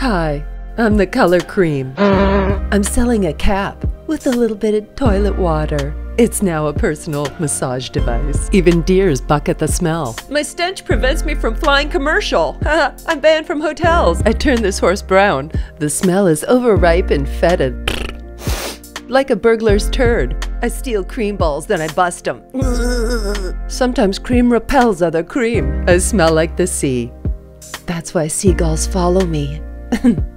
Hi, I'm the color cream. I'm selling a cap with a little bit of toilet water. It's now a personal massage device. Even deers buck at the smell. My stench prevents me from flying commercial. I'm banned from hotels. I turned this horse brown. The smell is overripe and fetid. Like a burglar's turd. I steal cream balls, then I bust them. Sometimes cream repels other cream. I smell like the sea. That's why seagulls follow me.